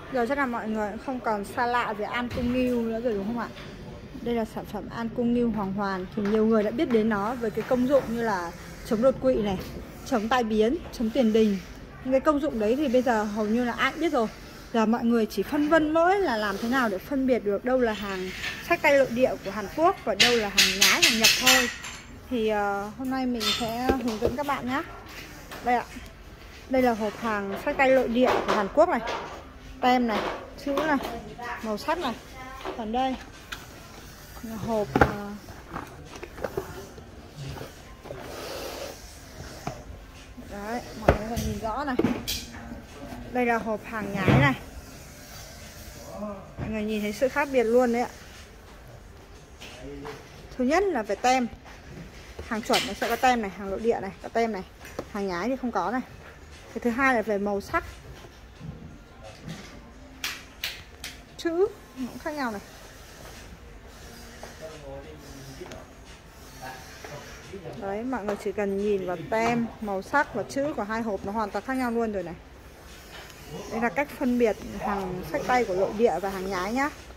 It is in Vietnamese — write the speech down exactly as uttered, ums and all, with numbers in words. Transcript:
Giờ chắc là mọi người không còn xa lạ về An Cung Nghiêu nữa rồi đúng không ạ? Đây là sản phẩm An Cung Nghiêu Hoàng Hoàn. Thì nhiều người đã biết đến nó với cái công dụng như là chống đột quỵ này, chống tai biến, chống tiền đình. Những cái công dụng đấy thì bây giờ hầu như là ai cũng biết rồi. Giờ mọi người chỉ phân vân mỗi là làm thế nào để phân biệt được đâu là hàng xách tay nội địa của Hàn Quốc và đâu là hàng nhái, hàng nhập thôi. Thì uh, hôm nay mình sẽ hướng dẫn các bạn nhé. Đây ạ. Đây là hộp hàng xách tay nội địa của Hàn Quốc này. Tem này, chữ này, màu sắc này. Còn đây là hộp uh, đấy, mọi người có thể nhìn rõ này. Đây là hộp hàng nhái này. Mọi người nhìn thấy sự khác biệt luôn đấy ạ. Thứ nhất là về tem. Hàng chuẩn nó sẽ có tem này, hàng nội địa này, có tem này. Hàng nhái thì không có này. Cái thứ hai là về màu sắc. Chữ cũng khác nhau này. Đấy, mọi người chỉ cần nhìn vào tem, màu sắc và chữ của hai hộp nó hoàn toàn khác nhau luôn rồi này. Đây là cách phân biệt hàng xách tay của nội địa và hàng nhái nhá.